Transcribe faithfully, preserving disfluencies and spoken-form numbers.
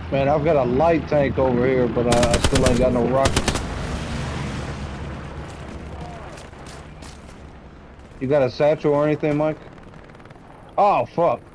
Man, I've got a light tank over here, but uh, I still ain't got no rockets. You got a satchel or anything, Mike? Oh, fuck.